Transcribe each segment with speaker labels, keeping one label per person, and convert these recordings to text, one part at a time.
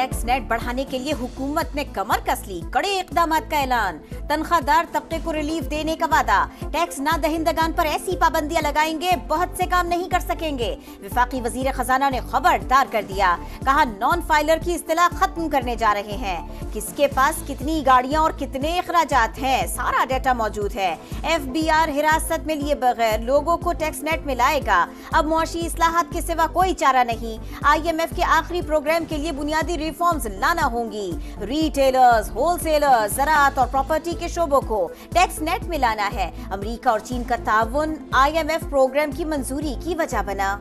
Speaker 1: Tax net बढ़ाने के लिए हुकूमत ने कमर कस ली, कड़े इकदाम का ऐलान। तनख्वाहदार तबके को रिलीफ देने का वादा, टैक्स ना दहिंदगान पर ऐसी पाबंदियां लगाएंगे बहुत से काम नहीं कर सकेंगे। विफाकी वजीर खजाना ने खबरदार कर दिया, कहा नॉन फाइलर की इस्तिलाह खत्म करने जा रहे हैं। किसके पास कितनी गाड़ियां और कितने अखराजात हैं, सारा डेटा मौजूद है। FBI हिरासत में लिए बगैर लोगों को टैक्स नेट में लाएगा। अब मुआशी इस्लाहात के सिवा कोई चारा नहीं। IMF के आखिरी प्रोग्राम के लिए बुनियादी रिफॉर्म्स लाना होंगी। रिटेलर्स, होलसेलर्स, ज़राअत और प्रॉपर्टी के शोबों को टैक्स नेट में लाना है। अमेरिका और चीन का ताउन IMF प्रोग्राम की मंजूरी की वजह बना।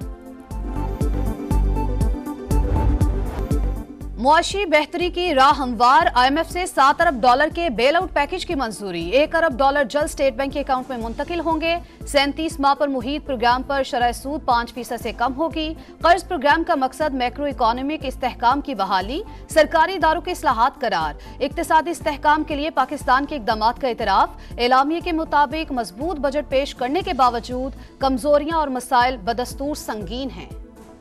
Speaker 2: मुआशी बेहतरी की राह हमवार, IMF से $7 अरब के बेल आउट पैकेज की मंजूरी। $1 अरब जल्द स्टेट बैंक के अकाउंट में मुंतकिल होंगे। 37 माह पर मुहित प्रोग्राम पर शरह सूद 5% से कम होगी। कर्ज प्रोग्राम का मकसद मैक्रो इकोनॉमिक इस्तेहकाम की बहाली, सरकारी इदारों के इस्लाहात करार। इक्तिसादी इस्तेहकाम के लिए पाकिस्तान के इकदामात का इतराफ। एलामिया के मुताबिक मजबूत बजट पेश करने के बावजूद कमजोरियां और मसाइल बदस्तूर संगीन हैं।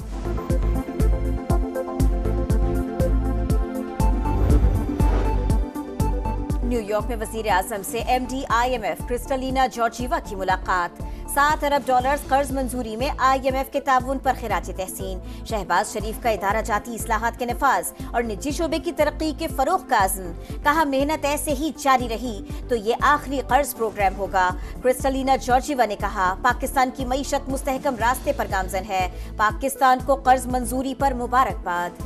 Speaker 1: न्यूयॉर्क में वजीर आजम से MD IMF क्रिस्टलिना जॉर्जीवा की मुलाकात। $7 अरब कर्ज मंजूरी में IMF के ताउन पर खिराज तहसीन। शहबाज शरीफ का इदारा जाती इस्लाहात के नफाज और निजी शोबे की तरक्की के फरोग का अज़्म। कहा मेहनत ऐसे ही जारी रही तो ये आखिरी कर्ज प्रोग्राम होगा। क्रिस्टलिना जॉर्जीवा ने कहा पाकिस्तान की मईशत मुस्तहकम रास्ते पर गामजन है। पाकिस्तान को कर्ज मंजूरी पर मुबारकबाद।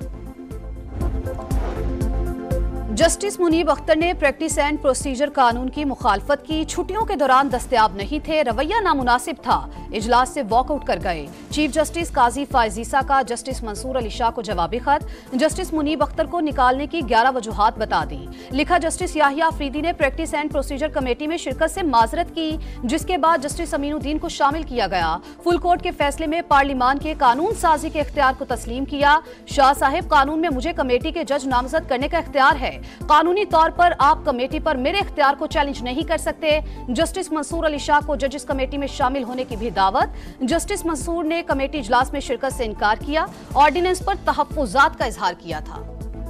Speaker 2: जस्टिस मुनीब अख्तर ने प्रैक्टिस एंड प्रोसीजर कानून की मुखालफत की। छुट्टियों के दौरान दस्तयाब नहीं थे, रवैया नामुनासिब था, इजलास से वॉकआउट कर गए। चीफ जस्टिस काजी फायजीसा का जस्टिस मंसूर अली शाह को जवाबी खत। जस्टिस मुनीब अख्तर को निकालने की 11 वजूहात बता दी। लिखा जस्टिस याहिया अफरीदी ने प्रैक्टिस एंड प्रोसीजर कमेटी में शिरकत से माजरत की, जिसके बाद जस्टिस अमीनुद्दीन को शामिल किया गया। फुल कोर्ट के फैसले में पार्लिमान के कानून साजी के इख्तियार को तस्लीम किया। शाह साहिब, कानून में मुझे कमेटी के जज नामजद करने का इख्तियार है। कानूनी तौर पर आप कमेटी पर मेरे इख्तियार को चैलेंज नहीं कर सकते। जस्टिस मंसूर अली शाह को जजेस कमेटी में शामिल होने की भी दावत। जस्टिस मंसूर ने कमेटी इजलास में शिरकत से इनकार किया। ऑर्डिनेंस पर तहफ्फुजात का इजहार किया था।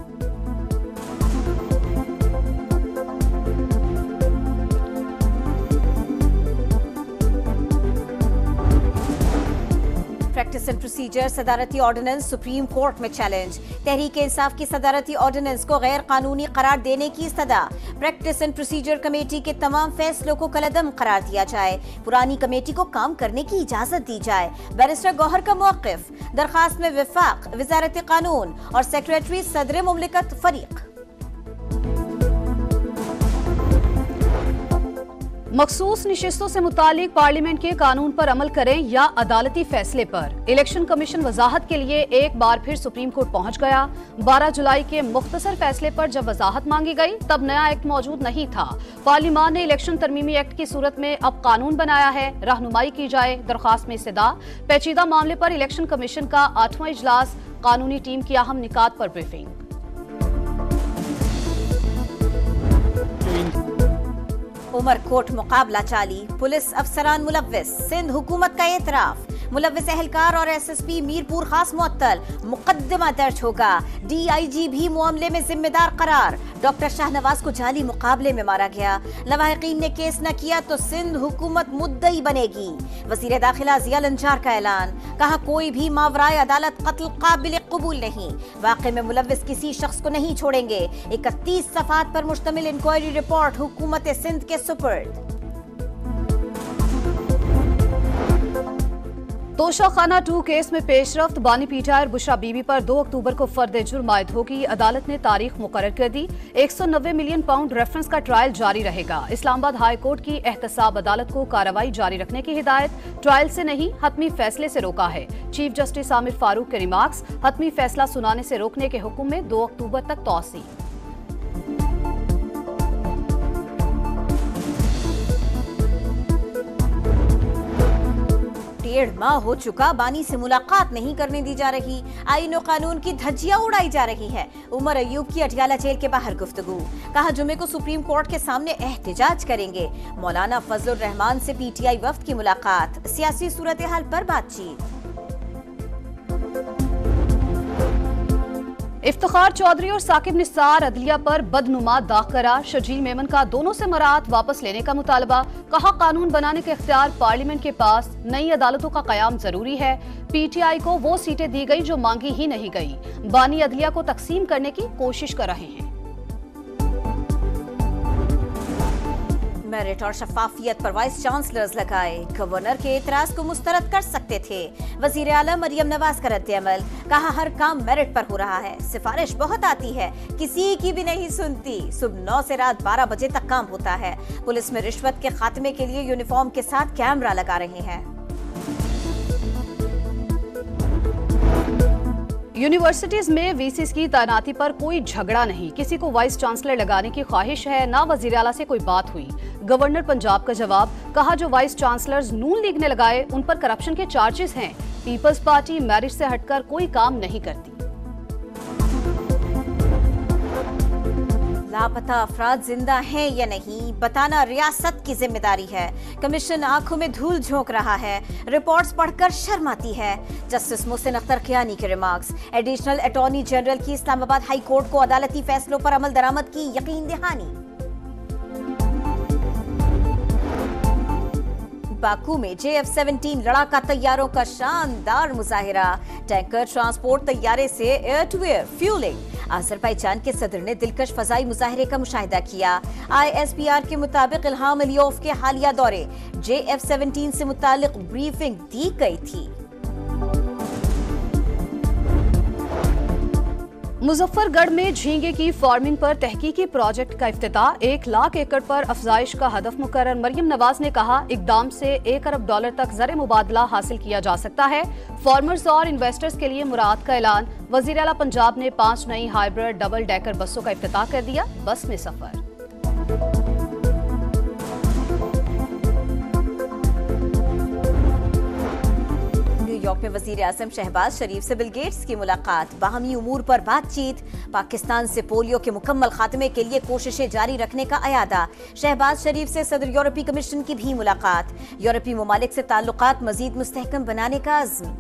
Speaker 1: प्रैक्टिस एंड प्रोसीजर सदारती ऑर्डिनेंस सुप्रीम कोर्ट में चैलेंज। तहरीक इंसाफ की सदारती ऑर्डिनेंस को गैर कानूनी करार देने की सदा। प्रैक्टिस एंड प्रोसीजर कमेटी के तमाम फैसलों को कलअदम करार दिया जाए। पुरानी कमेटी को काम करने की इजाजत दी जाए। बैरिस्टर गौहर का मौक़िफ़। दरखास्त में वफाक, वज़ारत कानून और सेक्रेटरी सदर मुमलिकत फरीक।
Speaker 2: मखसूस निशिस्तों से मुतालिक पार्लियामेंट के कानून पर अमल करें या अदालती फैसले पर। इलेक्शन कमीशन वजाहत के लिए एक बार फिर सुप्रीम कोर्ट पहुंच गया। 12 जुलाई के मुख्तसर फैसले पर जब वजाहत मांगी गई तब नया एक्ट मौजूद नहीं था। पार्लियामान ने इलेक्शन तरमीमी एक्ट की सूरत में अब कानून बनाया है। रहनुमाई की जाए दरखास्त में इस्तदा। पेचीदा मामले पर इलेक्शन कमीशन का 8वां इजलास। कानूनी टीम की अहम निकात पर ब्रीफिंग।
Speaker 1: उमरकोट मुकाबला चाली, पुलिस अफसरान मुलव्विस। सिंध हुकूमत का एतराफ। मुलव्विस एहलकार और SSP मीरपुर खास मुअत्तल। मुकदमा दर्ज होगा। DIG भी मामले में जिम्मेदार करार। डॉक्टर शाहनवाज को जाली मुकाबले में मारा गया। लवाहिकीन ने केस न किया तो सिंध हुकूमत मुद्दई बनेगी। वज़ीर दाखिला ज़िया लंजार का ऐलान। कहा कोई भी मावराए अदालत कत्ल काबिल कबूल नहीं। वाक़े में मुलव्विस किसी शख्स को नहीं छोड़ेंगे। 31 सफ़ात पर मुश्तमिल इंक्वायरी रिपोर्ट हुकूमत सिंध के सुपुर्द।
Speaker 2: तोशाखाना 2 केस में पेशरफ्त। बानी पीटायर बुशरा बीबी पर 2 अक्टूबर को फर्द जुर्म आयद होगी। अदालत ने तारीख मुकर्रर कर दी। 190 मिलियन पाउंड रेफरेंस का ट्रायल जारी रहेगा। इस्लामाबाद हाई कोर्ट की एहतसाब अदालत को कार्रवाई जारी रखने की हिदायत। ट्रायल से नहीं हतमी फैसले से रोका है। चीफ जस्टिस आमिर फारूक के रिमार्क्स। हतमी फैसला सुनाने से रोकने के हुक्म में 2 अक्टूबर तक तौसी।
Speaker 1: 1.5 माह हो चुका, बानी से मुलाकात नहीं करने दी जा रही। आईन और कानून की धज्जियां उड़ाई जा रही हैं। उमर अयूब की अटियाला जेल के बाहर गुफ्तगू। कहा जुमे को सुप्रीम कोर्ट के सामने एहतिजाज करेंगे। मौलाना फजलुर रहमान से PTI वफ्द की मुलाकात। सियासी सूरत हाल पर बातचीत।
Speaker 2: इफ्तिखार चौधरी और साकिब निसार अदलिया पर बदनुमा दाग करार। शर्जील मेमन का दोनों से मरात वापस लेने का मुतालबा। कहा कानून बनाने के इख्तियार पार्लियामेंट के पास, नई अदालतों का कयाम जरूरी है। पीटीआई को वो सीटें दी गई जो मांगी ही नहीं गई। बानी अदलिया को तकसीम करने की कोशिश कर रहे हैं।
Speaker 1: मेरिट और शफाफियत पर वाइस चांसलर्स लगाए। गवर्नर के एतराज को मुस्तरद कर सकते थे। वजीर आला मरियम नवाज का रद्द-ए-अमल। कहा हर काम मेरिट पर हो रहा है, सिफारिश बहुत आती है, किसी की भी नहीं सुनती। सुबह 9 से रात 12 बजे तक काम होता है। पुलिस में रिश्वत के खात्मे के लिए यूनिफॉर्म के साथ कैमरा लगा रहे हैं।
Speaker 2: यूनिवर्सिटीज में वीसीस की तैनाती पर कोई झगड़ा नहीं। किसी को वाइस चांसलर लगाने की ख्वाहिश है, ना वजीर आला से कोई बात हुई। गवर्नर पंजाब का जवाब। कहा जो वाइस चांसलर्स नून लीग ने लगाए उन पर करप्शन के चार्जेस हैं। पीपल्स पार्टी मेरिट से हटकर कोई काम नहीं करती।
Speaker 1: लापता अफराद जिंदा हैं या नहीं बताना रियासत की जिम्मेदारी है। कमीशन आंखों में धूल झोंक रहा है। रिपोर्ट्स पढ़कर शर्म आती है। जस्टिस मोहसिन अख्तर कियानी के रिमार्क्स। एडिशनल अटॉर्नी जनरल की इस्लामाबाद हाई कोर्ट को अदालती फैसलों पर अमल दरामद की यकीन दहानी। बाकू में JF-17 लड़ाका तैयारों का शानदार मुजाहिरा। टैंकर ट्रांसपोर्ट तैयारे से air to air fuelling. Azerbaijan के सदर ने दिलकश फजाई मुजाहिरे का मुशाहिदा किया। ISPR के मुताबिक इल्हाम अलियोफ के हालिया दौरे JF-17 से मुतालिक ब्रीफिंग दी गई थी।
Speaker 2: मुजफ्फरगढ़ में झींगे की फार्मिंग पर तहकीकी प्रोजेक्ट का इफ्तिताह। 1 लाख एकड़ पर अफजाइश का हदफ मुकर्रर। मरियम नवाज ने कहा इकदाम से $1 अरब तक ज़र मुबादला हासिल किया जा सकता है। फार्मर्स और इन्वेस्टर्स के लिए मुराद का ऐलान। वजीर आला पंजाब ने 5 नई हाइब्रिड डबल डेकर बसों का इफ्तिताह कर दिया। बस में सफर।
Speaker 1: न्यूयॉर्क में वजीर आज़म शहबाज शरीफ से बिल गेट्स की मुलाकात। बाहमी उमूर पर बातचीत। पाकिस्तान से पोलियो के मुकम्मल खात्मे के लिए कोशिशें जारी रखने का अयादा। शहबाज शरीफ से सदर यूरोपीय कमीशन की भी मुलाकात। यूरोपीय ममालिक से ताल्लुकात मजीद मुस्तहकम बनाने का अज़्म।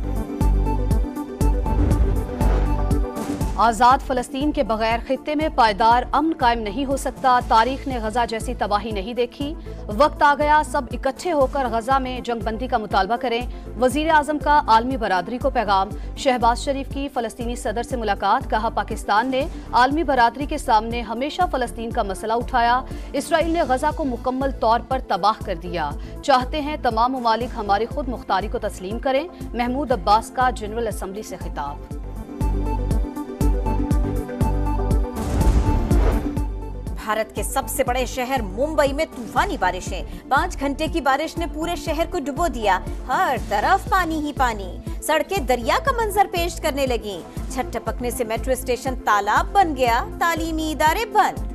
Speaker 2: आजाद फलस्तीन के बगैर खित्ते में पायदार अमन कायम नहीं हो सकता। तारीख ने गजा जैसी तबाही नहीं देखी। वक्त आ गया सब इकट्ठे होकर गजा में जंगबंदी का मुतालबा करें। वजीर आजम का आलमी बरादरी को पैगाम। शहबाज शरीफ की फलस्तीनी सदर से मुलाकात। कहा पाकिस्तान ने आलमी बरादरी के सामने हमेशा फलस्तीन का मसला उठाया। इसराइल ने गजा को मुकम्मल तौर पर तबाह कर दिया। चाहते हैं तमाम ममालिक हमारी खुद मुख्तारी को तस्लीम करें। महमूद अब्बास का जनरल असम्बली से खिताब।
Speaker 1: भारत के सबसे बड़े शहर मुंबई में तूफानी बारिशें। 5 घंटे की बारिश ने पूरे शहर को डुबो दिया। हर तरफ पानी ही पानी। सड़कें दरिया का मंजर पेश करने लगी। छत टपकने से मेट्रो स्टेशन तालाब बन गया। तालीमी इदारे बंद।